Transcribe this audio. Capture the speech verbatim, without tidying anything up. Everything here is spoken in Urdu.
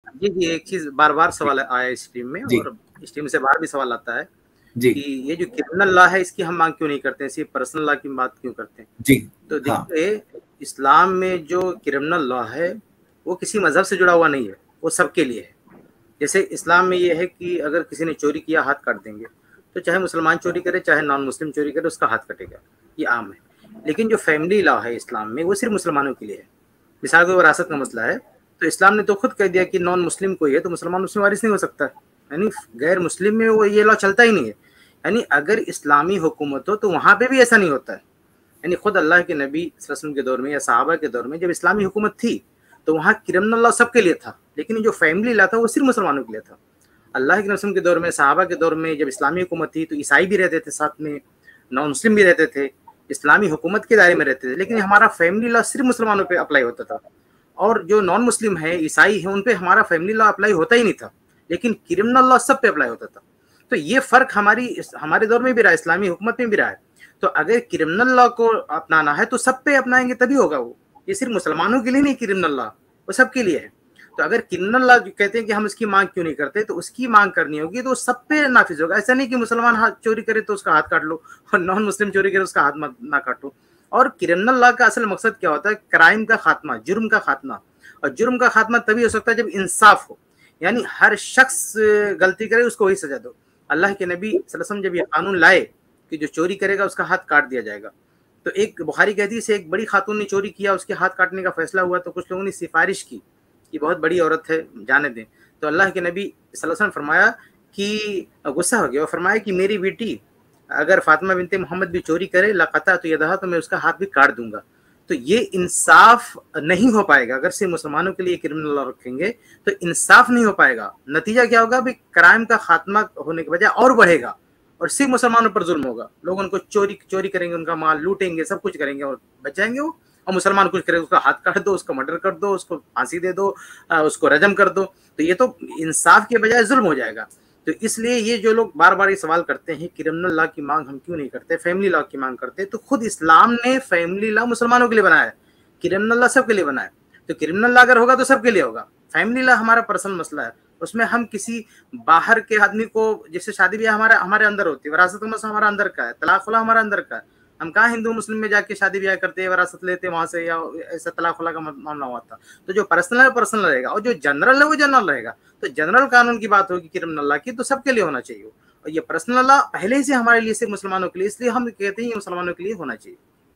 جی جی ایک چیز بار بار جی سوال آیا اس ٹیم میں، جی اور اس ٹیم سے باہر بھی سوال آتا ہے جی کہ یہ جو کرمنل لا ہے اس کی ہم مانگ کیوں نہیں کرتے ہیں، صرف پرسنل لا کی بات کیوں کرتے ہیں؟ جی تو ہاں دیکھیے، اسلام میں جو کرمنل لا ہے وہ کسی مذہب سے جڑا ہوا نہیں ہے، وہ سب کے لیے ہے۔ جیسے اسلام میں یہ ہے کہ اگر کسی نے چوری کیا ہاتھ کاٹ دیں گے، تو چاہے مسلمان چوری کرے چاہے نان مسلم چوری کرے اس کا ہاتھ کٹے گا، یہ عام ہے۔ لیکن جو فیملی لا ہے اسلام میں وہ صرف مسلمانوں کے لیے ہے۔ مثال کو وراثت کا مسئلہ ہے تو اسلام نے تو خود کہہ دیا کہ نان مسلم کوئی ہے تو مسلمان اس میں وارث نہیں ہو سکتا، یعنی غیر مسلم میں وہ یہ لا چلتا ہی نہیں ہے۔ یعنی اگر اسلامی حکومت ہو تو وہاں پہ بھی ایسا نہیں ہوتا ہے۔ یعنی خود اللہ کے نبی صلی اللہ علیہ وسلم کے دور میں یا صحابہ کے دور میں جب اسلامی حکومت تھی تو وہاں کرمنل لا سب کے لیے تھا، لیکن جو فیملی لا تھا وہ صرف مسلمانوں کے لیے تھا۔ اللہ کے رسول کے دور میں، صحابہ کے دور میں جب اسلامی حکومت تھی تو عیسائی بھی رہتے تھے ساتھ میں، نان مسلم بھی رہتے تھے، اسلامی حکومت کے دائرے میں رہتے تھے، لیکن ہمارا فیملی لا صرف مسلمانوں پہ اپلائی ہوتا تھا۔ اور جو نان مسلم ہے، عیسائی ہیں، ان پہ ہمارا فیملی لا اپلائی ہوتا ہی نہیں تھا، لیکن کرمنل لا سب پہ اپلائی ہوتا تھا۔ تو یہ فرق ہماری ہمارے دور میں بھی رہا، اسلامی حکومت میں بھی رہا ہے۔ تو اگر کرمنل لا کو اپنانا ہے تو سب پہ اپنائیں گے تبھی ہوگا، وہ یہ صرف مسلمانوں کے لیے نہیں، کرمنل لا وہ سب کے لیے ہے۔ تو اگر کرمنل لا کہتے ہیں کہ ہم اس کی مانگ کیوں نہیں کرتے، تو اس کی مانگ کرنی ہوگی تو سب پہ نافذ ہوگا۔ ایسا نہیں کہ مسلمان ہاتھ چوری کرے تو اس کا ہاتھ کاٹ لو اور نان مسلم چوری کرے اس کا ہاتھ نہ کاٹو۔ اور کرمنل لا کا اصل مقصد کیا ہوتا ہے؟ کرائم کا خاتمہ، جرم کا خاتمہ۔ اور جرم کا خاتمہ تبھی ہو سکتا ہے جب انصاف ہو، یعنی ہر شخص غلطی کرے اس کو وہی سزا دو۔ اللہ کے نبی صلی اللہ علیہ وسلم جب یہ قانون لائے کہ جو چوری کرے گا اس کا ہاتھ کاٹ دیا جائے گا، تو ایک بخاری کی حدیث سے ایک بڑی خاتون نے چوری کیا، اس کے ہاتھ کاٹنے کا فیصلہ ہوا تو کچھ لوگوں نے سفارش کی کہ بہت بڑی عورت ہے، جانے دیں۔ تو اللہ کے نبی صلی اللہ علیہ وسلم نے فرمایا کہ غصہ ہو گیا اور فرمایا کہ میری بیٹی اگر فاطمہ بنت محمد بھی چوری کرے لقطعت یدہا، تو میں اس کا ہاتھ بھی کاٹ دوں گا۔ تو یہ انصاف نہیں ہو پائے گا اگر صرف مسلمانوں کے لیے کرمنل لا رکھیں گے، تو انصاف نہیں ہو پائے گا۔ نتیجہ کیا ہوگا؟ بھی کرائم کا خاتمہ ہونے کے بجائے اور بڑھے گا، اور صرف مسلمانوں پر ظلم ہوگا۔ لوگ ان کو چوری چوری کریں گے، ان کا مال لوٹیں گے، سب کچھ کریں گے اور بچ جائیں گے وہ۔ اور مسلمان کچھ کرے اس کا ہاتھ کاٹ دو، اس کو مرڈر کر دو، اس کو پھانسی دے دو، اس کو رجم کر دو، تو یہ تو انصاف کے بجائے ظلم ہو جائے گا۔ تو اس لیے یہ جو لوگ بار بار یہ سوال کرتے ہیں کرمنل لا کی مانگ ہم کیوں نہیں کرتے، فیملی لا کی مانگ کرتے، تو خود اسلام نے فیملی لا مسلمانوں کے لیے بنایا ہے، کرمنل لا سب کے لیے بنا ہے۔ تو کرمنل لا اگر ہوگا تو سب کے لیے ہوگا۔ فیملی لا ہمارا پرسنل مسئلہ ہے، اس میں ہم کسی باہر کے آدمی کو، جیسے شادی بیاہ ہمارا ہمارے اندر ہوتی ہے، وراثت کا مسئلہ ہمارا اندر کا ہے، طلاق خلا ہمارا اندر کا ہے۔ ہم کہاں ہندو مسلم میں جا کے شادی بیاہ کرتے ہیں، وراثت لیتے وہاں سے، یا ایسا طلاق خلا کا معاملہ ہوا تھا۔ تو جو پرسنل ہے پرسنل رہے گا، اور جو جنرل ہے وہ جنرل رہے گا۔ تو جنرل قانون کی بات ہوگی کرمنل لا کی تو سب کے لیے ہونا چاہیے، اور یہ پرسنل لا پہلے سے ہمارے لیے صرف مسلمانوں کے لیے، اس لیے ہم کہتے ہیں یہ مسلمانوں کے لیے ہونا چاہیے۔